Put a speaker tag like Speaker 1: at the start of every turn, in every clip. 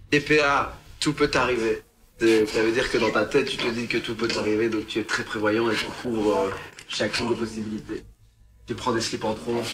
Speaker 1: TPA, tout peut t'arriver. Ça veut dire que dans ta tête, tu te dis que tout peut t'arriver, donc tu es très prévoyant et tu couvres chaque champ de possibilités. Tu prends des slips en tronche.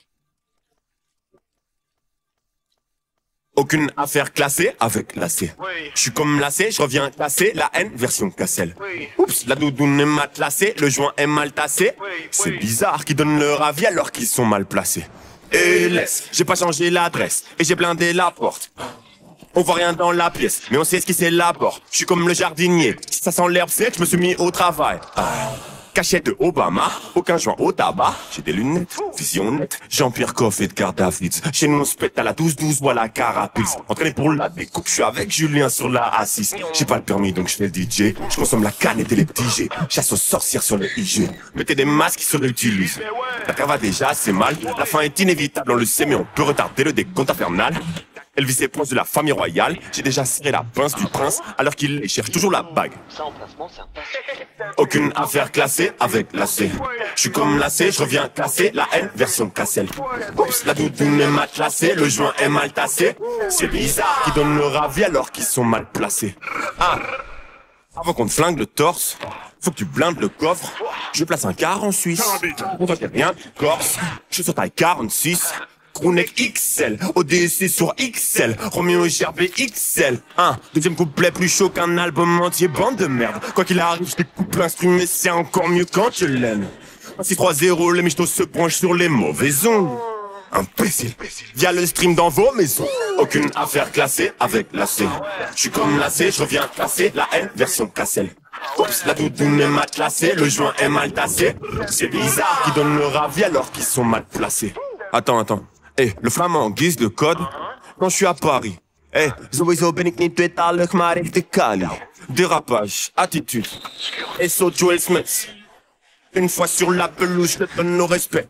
Speaker 2: Aucune affaire classée avec la C.
Speaker 3: Oui.
Speaker 2: Je suis comme lacé, je reviens casser la haine version Cassel.
Speaker 3: Oui.
Speaker 2: Oups, la doudoune est matelassée, le joint est mal tassé.
Speaker 3: Oui,
Speaker 2: C'est
Speaker 3: oui.
Speaker 2: bizarre qu'ils donnent leur avis alors qu'ils sont mal placés. Et laisse, j'ai pas changé l'adresse et j'ai blindé la porte. On voit rien dans la pièce, mais on sait ce qui c'est la porte. Je suis comme le jardinier, si ça sent l'herbe sèche, je me suis mis au travail. Cachette de Obama, aucun joint au tabac. J'ai des lunettes, vision nette, Jean-Pierre Coff et Edgar Davids. Chez nous on se pète à la 12-12 ou à la carapace. Entraîné pour la découpe, je suis avec Julien sur la A6. J'ai pas le permis donc je fais le DJ. Je consomme la canette et les petits jets. Chasse aux sorcières sur le IG. Mettez des masques qui se réutilisent. La cravate déjà c'est mal, la fin est inévitable, on le sait mais on peut retarder le décompte infernal. Elvis est proche de la famille royale. J'ai déjà serré la pince du prince alors qu'il cherche toujours la bague.
Speaker 4: Ça, emplacement, c'est un
Speaker 2: Aucune affaire classée avec la C. Je suis comme lacé, je reviens casser la haine version Cassel. Oups, la doudoune est matelassée, le joint est mal tassé. C'est bizarre qu'ils donnent leur avis alors qu'ils sont mal placés. Ah, avant qu'on te flingue le torse, faut que tu blindes le coffre. Je place un quart en Suisse. On voit qu'il y a rien de corse. Je suis sur taille 46. Crewneck XL, ODC sur XL, Romeo Gervais XL. Deuxième couplet plus chaud qu'un album entier, bande de merde. Quoi qu'il arrive, je découpe l'instru, mais c'est encore mieux quand je l'aime. 6-3-0, les michtos se branchent sur les mauvais ondes. Imbécile, via le stream dans vos maisons. Aucune affaire classée avec la C. Je suis comme lacé, je reviens casser la haine version Cassel. Oups, la doudoune est matelassée, le joint est mal tassé. C'est bizarre qu'ils donnent leur avis alors qu'ils sont mal placés. Attends. Le flamand en guise de code, quand je suis à Paris. Sowieso ben ik niet tweetalig, maar ik de Cali. Dérapage, attitude. SO Joel Smith. Une fois sur la pelouse, je te donne nos respects.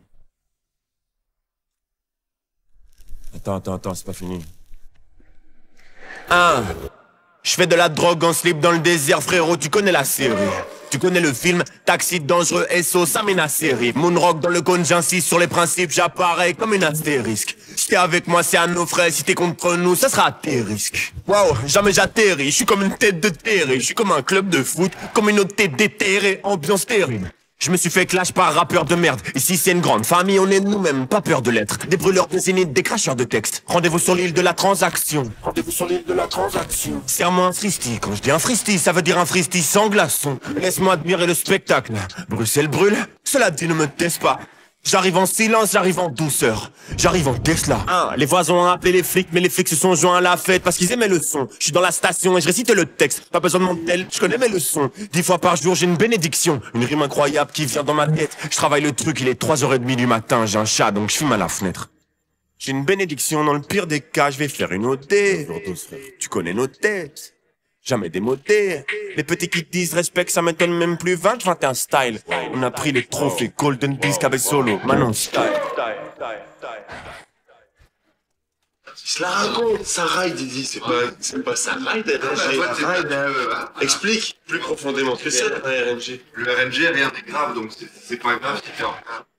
Speaker 2: Attends, c'est pas fini. Je fais de la drogue en slip dans le désert, frérot, tu connais la série. Tu connais le film Taxi dangereux SO, ça mène à série. Moonrock dans le cône, j'insiste sur les principes, j'apparais comme une astérisque. Si t'es avec moi, c'est à nos frais, si t'es contre nous, ça sera à tes risques. Wow, jamais j'atterris, je suis comme une tête de terre, je suis comme un club de foot, communauté déterrée, ambiance terrible. Je me suis fait clash par rappeur de merde. Ici c'est une grande famille, on est nous-mêmes, pas peur de l'être. Des brûleurs de zénith, des cracheurs de texte. Rendez-vous sur l'île de la transaction. Serre-moi un fristy. Quand je dis un fristy, ça veut dire un fristy sans glaçon. Laisse-moi admirer le spectacle. Bruxelles brûle, cela dit ne me teste pas. J'arrive en silence, j'arrive en douceur. J'arrive en Tesla. Les voisins ont appelé les flics, mais les flics se sont joints à la fête parce qu'ils aimaient le son. Je suis dans la station et je récite le texte. Pas besoin de mon tel, je connais mes leçons. 10 fois par jour, j'ai une bénédiction. Une rime incroyable qui vient dans ma tête. Je travaille le truc, il est 3h30 du matin. J'ai un chat, donc je fume à la fenêtre. J'ai une bénédiction, dans le pire des cas, je vais faire une OD. Tu connais nos têtes. Jamais démodé. Les petits qui disent respect, ça m'étonne même plus. 20-21 style. On a pris les trophées Golden Disc avec solo. Maintenant style.
Speaker 1: Il se la raconte, ça ride, Didi, c'est pas ça ride, RNG. Explique.
Speaker 5: Plus profondément, qu'est-ce que c'est un RNG?
Speaker 6: Le RNG, rien n'est grave, donc c'est pas grave, c'est différent.